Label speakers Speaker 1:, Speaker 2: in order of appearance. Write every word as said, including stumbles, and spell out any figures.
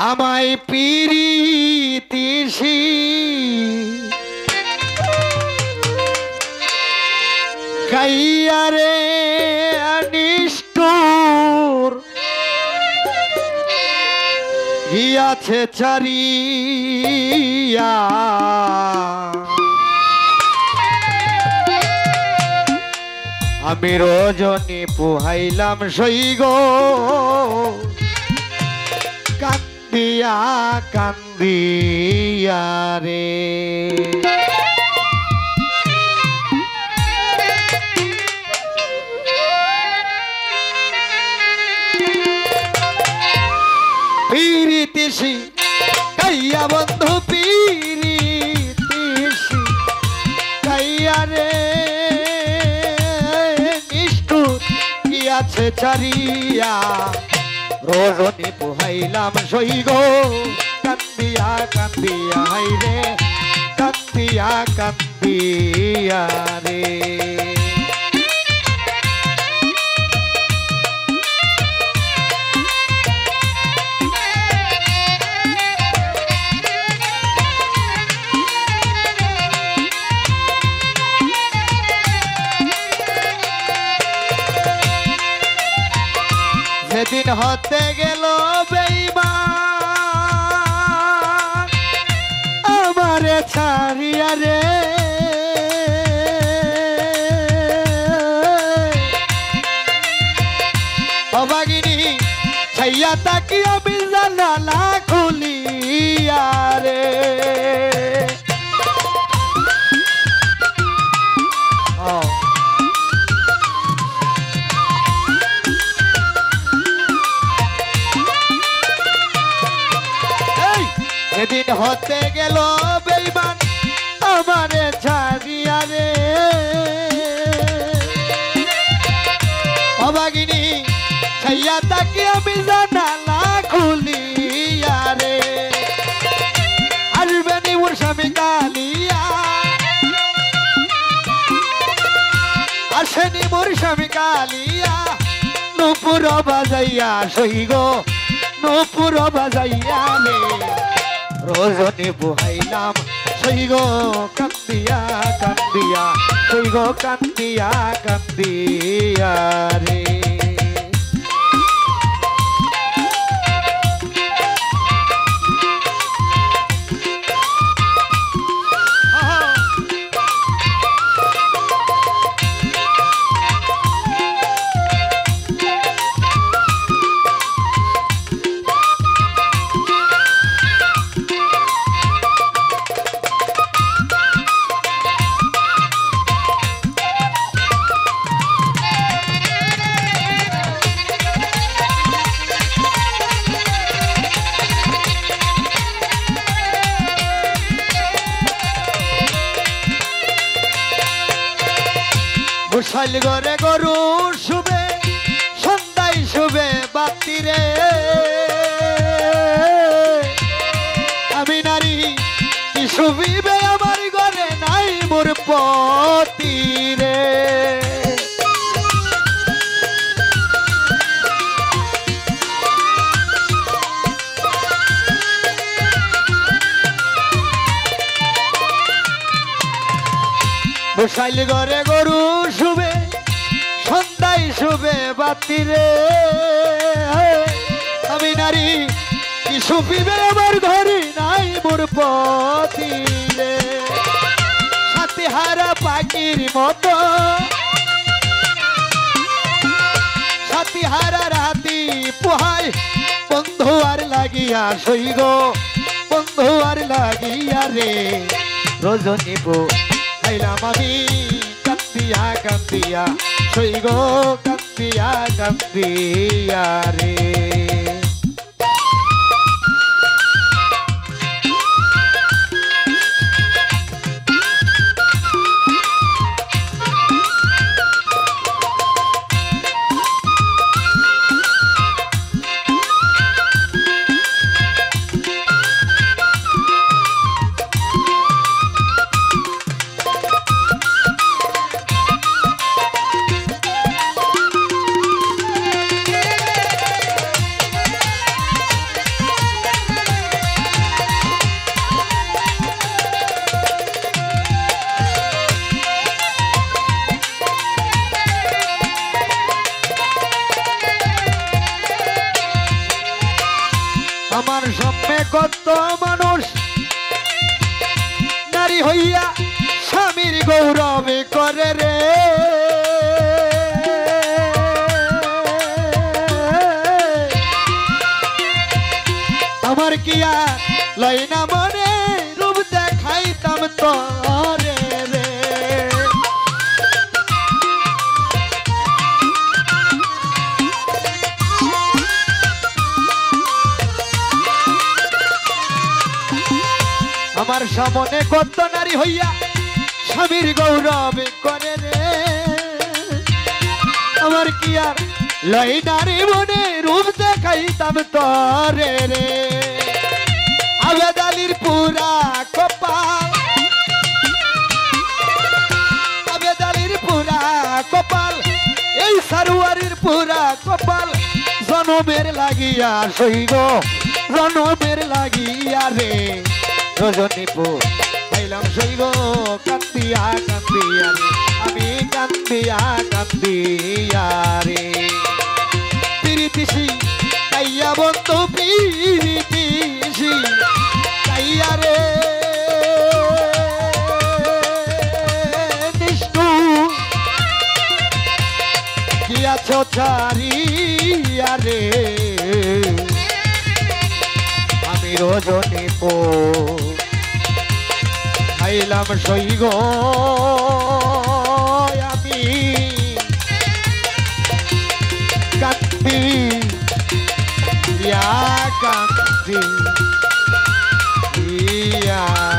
Speaker 1: আমায় পিরিতিসি কাইয়ারে নিষ্ঠুর গিয়াছে চারিয়া আমি রজনী পুহাইলাম সইগ কান্দিয়া কান্দিয়া রে পিরিতিসি কাইয়া বন্ধু পিরিতিসি কাইয়া রে নিষ্ঠুর গিয়াছে চারিয়া রজনী পুহাইলাম সইগ কান্দিয়া কান্দিয়া হাই রে কান্দিয়া কান্দিয়া রে সেদিন হতে গেল বেঈমান আমারে ছাড়িয়া রে অবাগিনী ছাইয়া তাকি আমি জানালা খুলিয়া রে সেদিন হতে গেল বেঈমান আমারে ছাড়িয়া রে অবাগিনী ছাইয়া তাকি আমি জানালা খুলিয়া রে আসবেনি মোর স্বামী কালিয়া আসেনি মোর স্বামী কালিয়া নূপুর বাজাইয়া সইগ নূপুর বাজাইয়া রে রজনী পুহাইলাম সইগ কান্দিয়া কান্দিয়া সইগ কান্দিয়া কান্দিয়া রে গোসাইল ঘরে গরু শুবে সন্ধ্যায় শুবে বাতি রে আমি নারী কি শুবিবে আমার ঘরে নাই মোর পতি রে গোসাইল ঘরে গরু শুবে সন্ধ্যায় শুবে বাতি রে আমি নারী কি শুবিবে আমার ঘরে নাই মোর পতি রে সাথী হারা পাখির মতো সাথী হারা রাতি পোহাই বন্ধু আর লাগিয়া সইগ বন্ধু আর লাগিয়া রে রজনী পুহাইলাম আমি কান্দিয়া কান্দিয়া সইগ কান্দিয়া কান্দিয়া রে কত মানুষ নারী হইয়া স্বামীর গৌরবে করে রে। আমার কি আর লয় না মনে রূপ দেখাইতাম তোরে রে। আমার সামনে কত নারী হইয়া স্বামীর গৌরবে করে রে। আমার কি আর লয় নারী মনে রূপ দেখাইতাম তোরে রে। আবেদ আলীর পুরা কপাল, আবেদ আলীর পুরা কপাল, এই সারুয়ারির পুরা কপাল, জনমের লাগিয়া সইগ জনমের লাগিয়া রে। রজনীপুর পাইলাম সইগ কান্দিয়া কান্দিয়া রে, আমি কান্দিয়া কান্দিয়া রে। পিরিতিসি কাইয়া বন্ধু পিরিতিসি কাইয়া রে। নিষ্ঠু কি আছো চারিয়া রে। আমি রজনীপুর খাইলাম সইগ আমি কান্দি ইয়া কান্দি ইয়া।